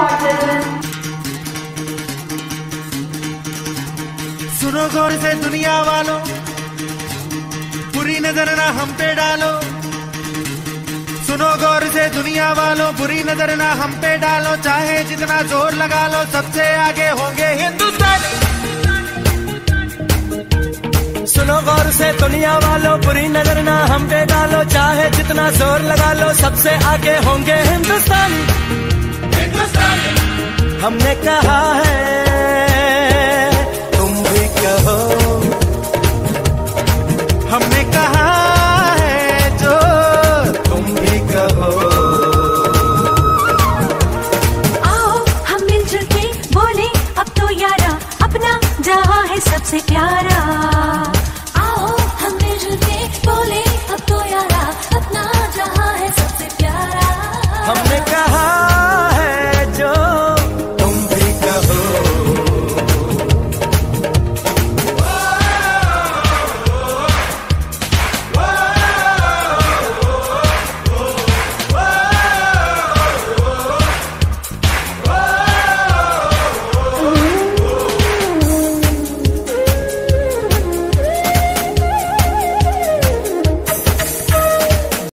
सुनो गौर से दुनिया वालों, बुरी नजर ना हम पे डालो। सुनो गौर से दुनिया वालों, बुरी नजर ना हम पे डालो। चाहे जितना जोर लगा लो, सबसे आगे होंगे हिंदुस्तानी। सुनो गौर से दुनिया वालों, बुरी नजर ना हम पे डालो। चाहे जितना जोर लगा लो, सबसे आगे होंगे हिंदुस्तानी। हमने कहा है, तुम भी कहो। हमने कहा है जो तुम भी कहो। आओ हम मिलजुल के बोले अब तो यारा, अपना जहां है सबसे प्यारा।